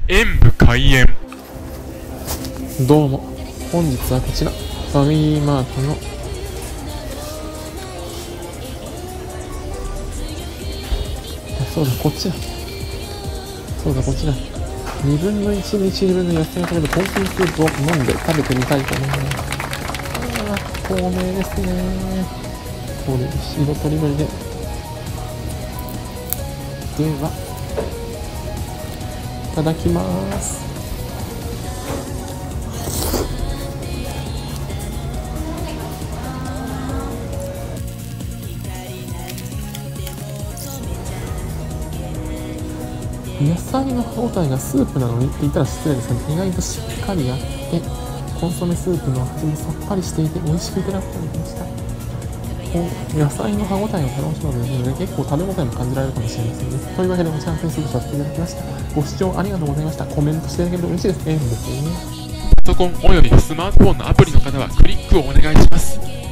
演武開演。 どうも、本日はこちらファミリーマートのこちら2分の1日分の野菜が取れるコンソメスープを飲んで食べてみたいと思います。透明ですね。色とりどりで。では、いただきます。野菜の歯応えがスープなのにって言ったら失礼ですが、意外としっかりあって、コンソメスープの味もさっぱりしていて美味しくいただくことができました。野菜の歯応えを楽しむので、結構食べ応えも感じられるかもしれませんね。というわけで、こちらの点数とさせていただきました。ご視聴ありがとうございました。コメントしていただけると嬉しいです。ですね。 パソコンおよびスマートフォンのアプリの方はクリックをお願いします。